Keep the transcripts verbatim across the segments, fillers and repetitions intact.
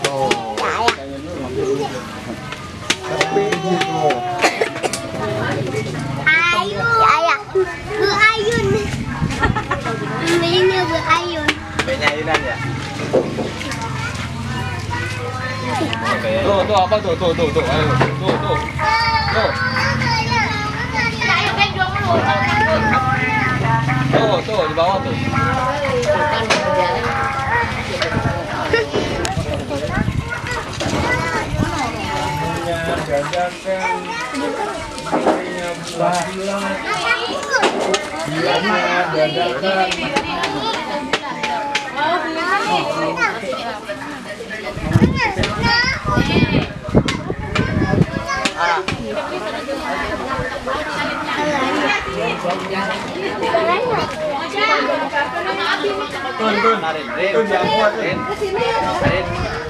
Tuh. Tapi gitu. Ayu, ayah. Bu Ayun. Namanya Bu Ayun. Namanya Ayunan ya? Tuh, tuh apa tuh? Tuh, tuh, tuh. Ayo, tuh, tuh. Tuh. Tuh, tuh di bawah tuh. Dadakan punya buah bilangnya dadakan Tun, tun, Arin, Rin. Tun, yang kuat, Rin. Arin.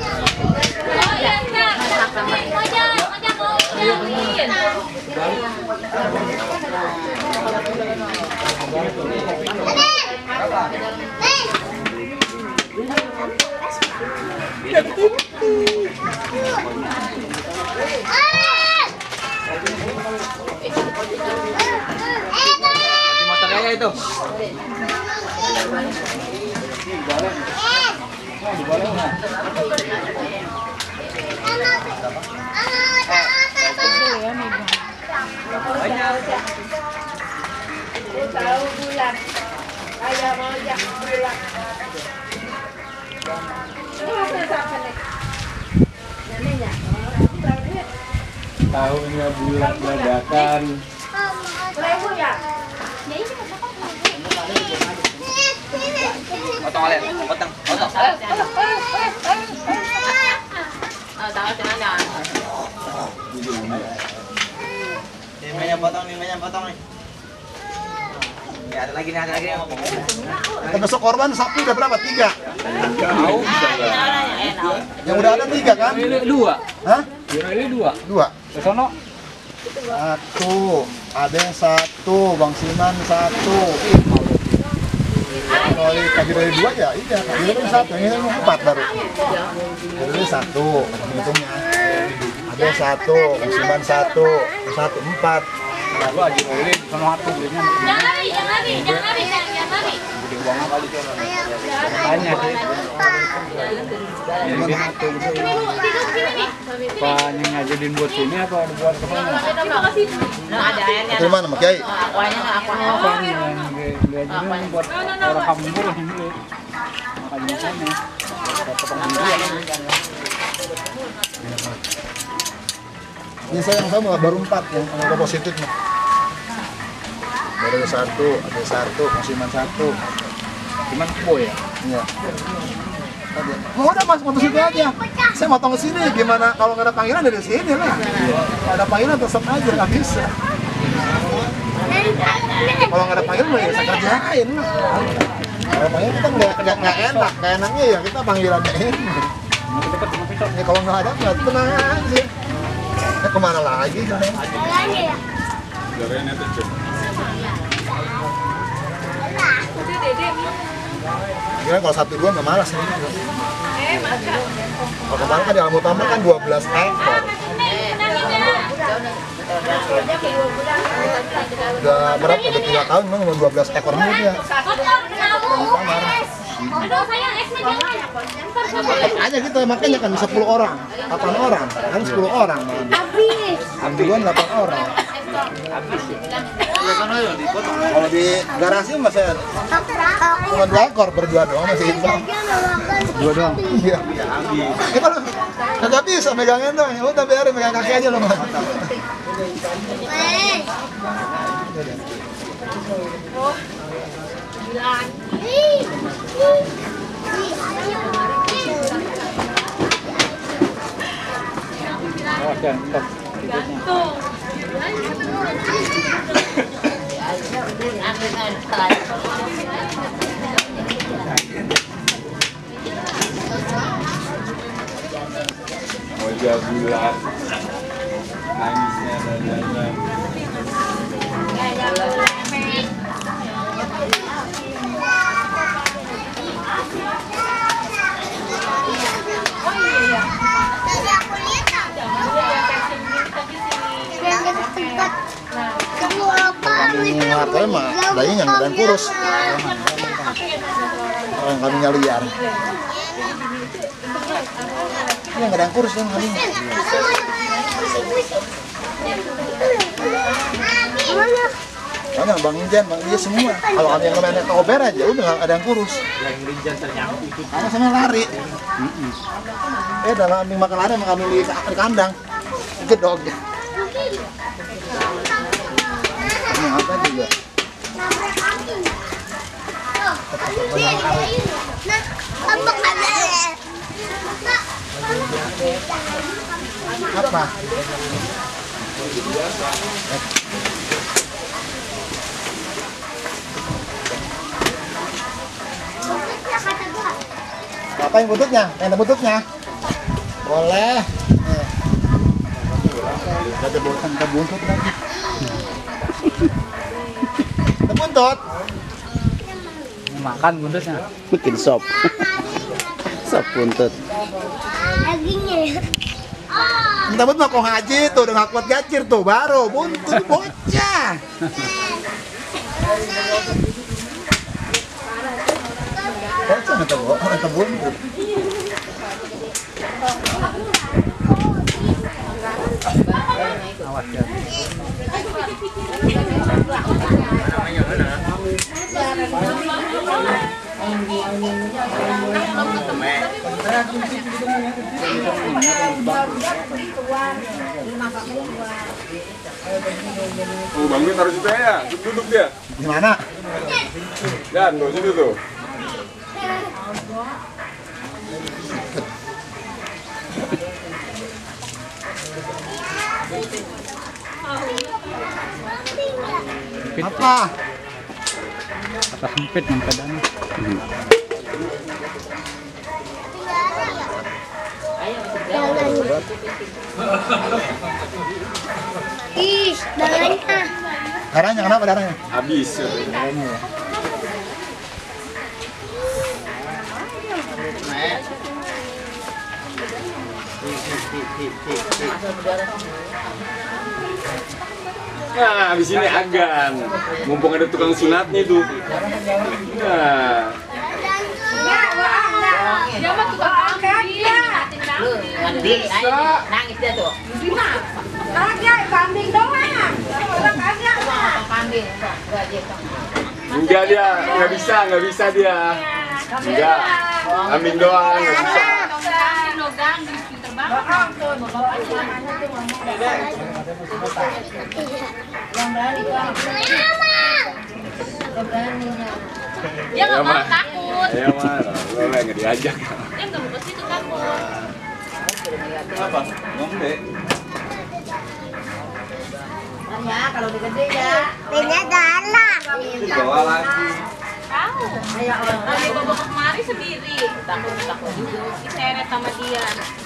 Motor aja itu. Tahu bulan, ayah mau jak bulan. Tahunya bulan dadakan. Lewu ya? Potong Arin, potong, potong. Nimanya potong, nimanya potong nih. Ya, ada lagi nih, ada lagi nih. Kita besok korban sapi udah berapa? Tiga. Yang udah ada tiga kan? Ini dua. Hah? Ini dua. Dua. Ke sono. Satu. Ada yang satu. Bang Siman satu. Kalau tadi dari dua ya, iya. Tadi dari satu. Yang ini empat baru. Jadi satu. Hitungnya. Ada yang satu. Bang Siman satu. Satu empat. Lalu aja ini sono satu belinya. Jangan lari, jangan lari, jangan lari, jangan lari. Gede uangnya kali sono. Tanya sih. Ini satu gitu. Apa yang ngajarin buat sini apa buat kemana? Itu mana Mak Kiai? Apa yang ngajarin buat orang kampung dulu ini? Makanya sana. Ini saya yang sama baru empat yang angka positif nih. Baru satu, ada satu, Musiman satu. Cuman kebo ya? Iya. Oh, udah mas, foto situ aja. Saya motong ke sini. Gimana kalau nggak ada panggilan dari sini lah. Kalau ada panggilan tetap aja nggak bisa. Kalau nggak ada panggilan ya saya kerjain lah. Kalau panggilan kita nggak nggak nggak enak, nggak enaknya ya kita panggilannya ini. Ya kalau nggak ada nggak tenang aja. Eh kemana lagi? Lagi ya? Kira kalau satu dua nggak malas nih. Kalau kemarin kan di alam utama kan dua belas ekor. Udah berapa? Udah tiga tahun memang umur dua belas ekor mulu dia. Aduh sayang, esnya jangan. Aja kita makanya kan sepuluh orang, delapan orang, kan sepuluh orang. Habis. Duluan delapan orang. Kalau di garasi masih cuma dua ekor, berdua doang masih itu. Dua doang. Iya. Kita lo nggak bisa megangin dong. Ya udah biarin megang kaki aja lo mas. Oh, dan top. Moja bulan nangisnya dan Hartoy mah dayanya yang dan kurus. Orang kambingnya liar. Ini yang kadang kurus yang kambing. Mana Bang Injan, Bang Injan semua. Kalau kami yang kemarin tober aja udah nggak ada yang kurus. Yang Rinjan ternyambut itu. Karena sama lari. Eh dalam kambing makan lari sama kambing di, di kandang. Gedog. Ini apa juga? Apa? Apa yang buntutnya? Yang ada buntutnya? Boleh. Ada buntut, ada buntut lagi. Ada buntut. Makan buntutnya. Bikin sop. Sop buntut. Dagingnya. Entah buntut mau kau haji tuh udah nggak kuat gacir tuh baru buntut bocah. Bocah nggak tahu, nggak tahu buntut. Awas ya. Namanya mana? Oh, Bang Min taruh situ ya, duduk dia. Di mana? Dan, tuh situ tuh. Apa? Kata sempit yang keadaannya. Ih, darahnya. Darahnya kenapa darahnya? Habis. Ya. Nah, di sini agan. Mumpung ada tukang sunatnya itu. Nah, Dia mah tukang angkat ya. bisa. Nangis dia tuh. Kagak, kambing doang. Orang kagak mah. Kambing, enggak dia. Enggak dia, nggak bisa, nggak bisa dia. Enggak, kambing doang, nggak bisa. Dia nggak mau takut. Ya mana, lo lah nggak diajak. Dia nggak mau ke situ takut. Apa? Ngombe. Ya, kalau udah gede ya. Dia galak. Dibawa lagi. Tahu. Kami bawa kemari sendiri. Takut takut juga. Diseret sama dia.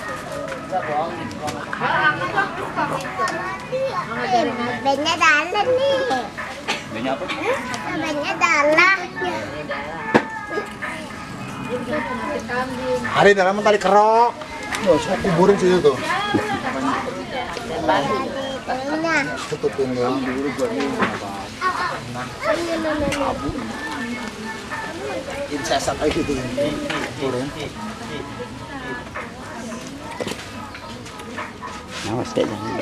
Banyak dalam nih. Banyak apa? Banyak dalam. Hari dalam tali kerok. Tuh, saya kuburin situ tuh. Nah. Tutupin doang dulu gua ini. Ini sesak kayak gitu. Turun. Awas deh jangan.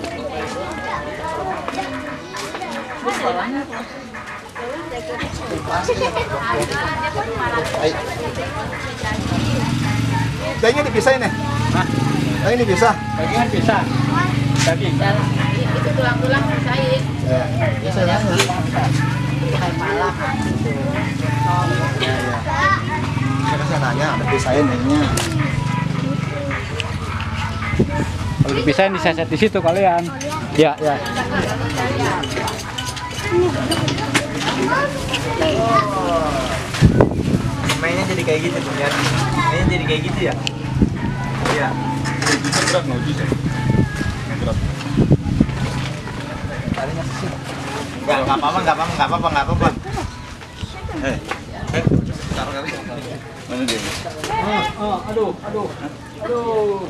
Baik. Dagingnya dipisahin nih. Hah? Daging dipisah. Bagian bisa. Daging. Itu tulang-tulang pisahin. Ya, ya saya nanya. Kayak palak. Saya saya nanya, ada pisahin dagingnya. Kalau dipisahin diseset di situ kalian. Ya, ya. Mainnya jadi kayak gitu tuh ya. Mainnya jadi kayak gitu ya. Iya. Berat nggak bisa. Berat. Enggak, enggak apa-apa, enggak apa-apa, enggak apa-apa, enggak apa-apa. Eh, eh, taruh kali. Mana dia? Oh, oh, aduh, aduh. Aduh.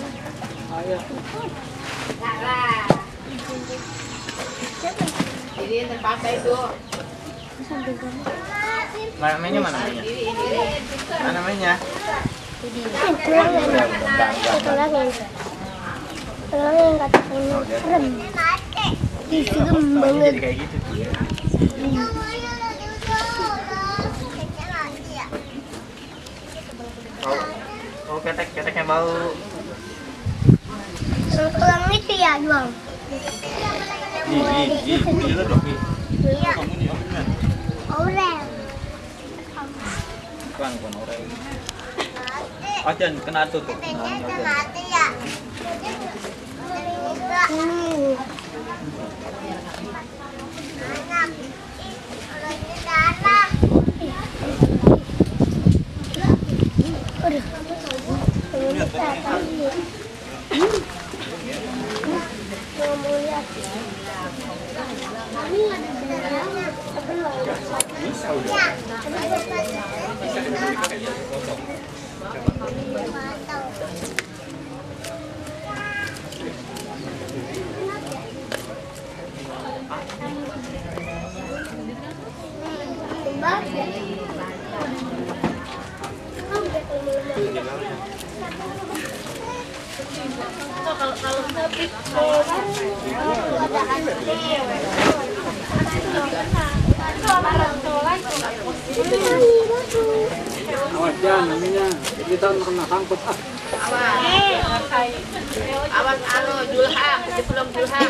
Ayo. Ini Ini terpakai itu. Mana mainnya mana mainnya? Mana mainnya? Satu lagi. Satu lagi yang katanya serem. Ih, serem banget. Jadi kayak gitu tuh. Oh, ketek keteknya bau. Tulang itu ya doang. Ih, ih, ih, gila dong. Iya. Kamu nih, kamu nih. Orel. Bukan, bukan orang. Oh, jangan kena tuh tuh. Mati ya. Hmm. Kalau kalau tapi Awas jangan namanya. Kita kena sangkut ah. awas anu julham, sebelum julham.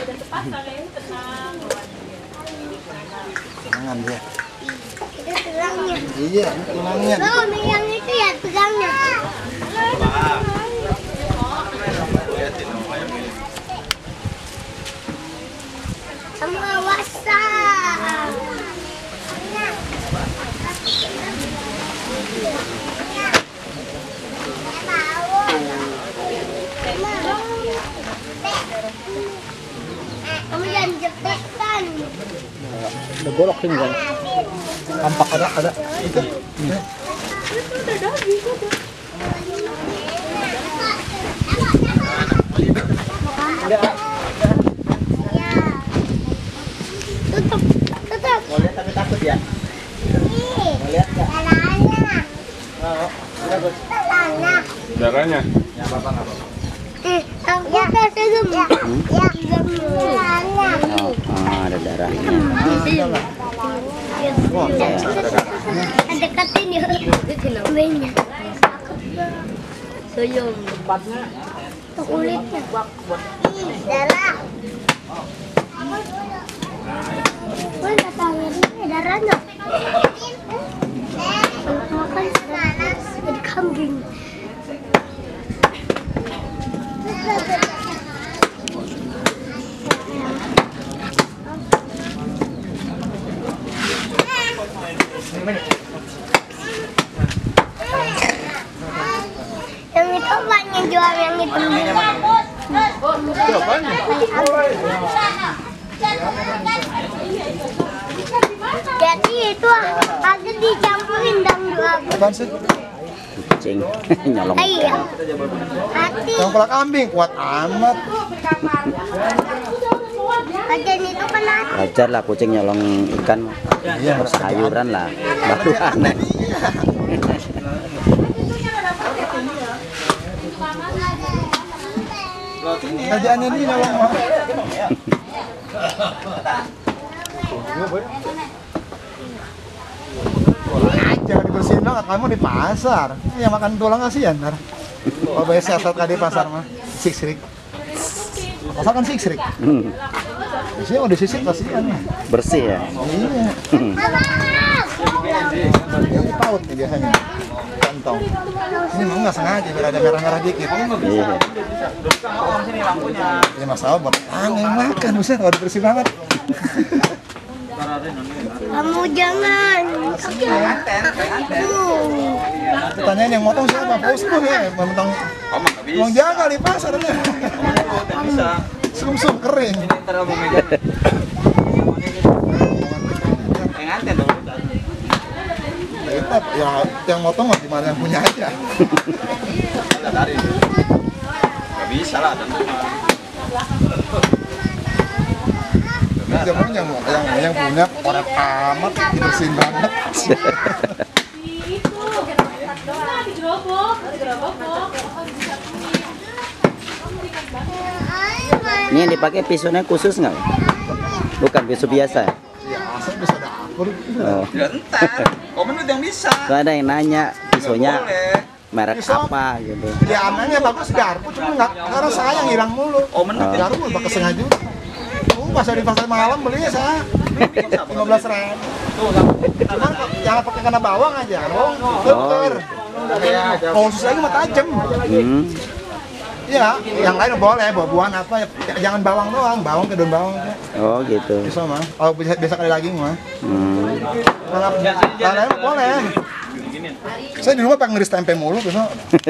Tangan dia. Itu tulangnya. Iya, tulangnya. Oh, yang itu ya tulangnya. Sama wasa. Kamu jangan jepretan. Udah golok sini kan. Tampak ada ada itu. Tutup, tutup. Mau lihat tapi takut ya? Ih, Mau lihat nggak? darahnya, Oh, bagus. darahnya. Darahnya. Ya, apa nggak apa-apa. Eh, aku kasih gem. Ya, gem. Darahnya. Oh, oh, ada darahnya. Ada katanya. Mainnya. Soyong. Kulitnya. Ih, darah. Woi, kata ini darahnya. Makan ikan kambing. Yang itu banyak jual yang itu. Itu apanya? Jadi itu agak dicampurin dong dua. Apaan sih? Kucing nyolong Iya. ikan. Hati. Yang kepala kambing kuat amat. Bagian itu kan hati. Wajar lah kucing nyolong ikan. Iya, Sayuran lah. Baru aneh. Kerjaannya dia nyolong mah. Jangan dibersihin banget, kamu di pasar. Yang makan tulang kasihan, ntar. Kalau biasa saat di pasar mah, siksrik. Pasar kan siksrik. Hmm, Biasanya mau disisik kasihan. bersih ya. Iya. Hmm. Yang dipaut nih biasanya. Kantong. Ini mah nggak sengaja biar ada merah-merah dikit. Iya. Oh, sini lampunya. Ya masalah buat tangan yang makan, buset kalau bersih banget. Kamu jangan. Penganten, penganten. Tuh. Tanyain yang motong siapa? Bosku ya, mentang Oh, mah nggak bisa. uang jaga di pasarnya. Nggak bisa. Sum-sum kering. Ini ntar mau megang. Penganten dong. Ya, kita ya yang motong mah gimana yang punya aja. Ada dari. Nggak bisa lah. Dan nggak Ini zaman yang yang yang punya korek amat, bersihin banget. Ini yang dipakai pisaunya khusus nggak? Bukan pisau biasa. Ya, asal bisa dapur. Oh. Ya entar, komen itu yang bisa. So, ada yang nanya pisaunya Boleh. merek Pisau. apa gitu. Ya anaknya bagus garpu, cuma nggak karena sayang hilang mulu. Oh, menurut Oh. Garpu bakal setengah juta. Oh, pas di pasar malam belinya saya lima belas ribu. Cuman kok jangan pakai kena bawang aja, bawang tuker. Kalau khusus lagi mah tajam. Hmm. Iya, yang lain boleh, buah-buahan apa, ya, jangan bawang doang, bawang ke daun bawang. Oh gitu. Bisa mah, kalau biasa, biasa kali lagi mah. Hmm. Kalau kalau lain mah boleh. Saya di rumah pengen ngeris tempe mulu, bisa.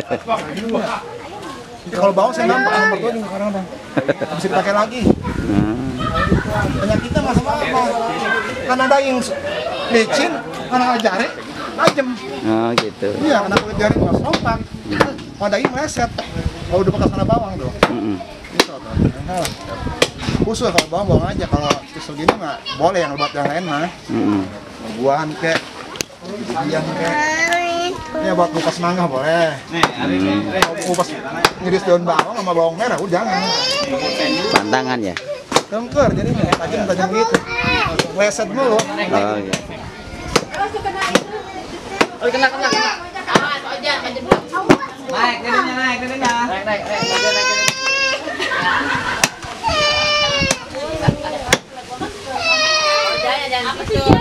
Kalau bawang saya nampak nomor dua juga kadang-kadang. Bisa dipakai lagi. Hmm. Penyakitnya masalah apa? Karena daging licin, karena jari tajam. Oh gitu. Iya, karena kulit jari nggak sompak. Kalau daging meleset. Kalau udah bekas kena bawang tuh. Mm-mm. Bisa tuh. Nah, khusus kalau bawang bawang aja. Kalau pisau gini mah boleh yang buat yang lain mah. Mm-mm. Buahan kek, bijian kek. Ya buat kupas mangga boleh. Nih, hari ini. Kalau kupas ngiris daun bawang sama bawang merah, udah jangan. Pantangan ya. Tengker jadi tajam-tajam gitu. Leset mulu. Oh iya. Oh, kena kena kena. Awas, Ojan, maju dulu. Naik, dedenya naik, dedenya. Naik, naik, naik, naik, naik. Ojan, jangan gitu.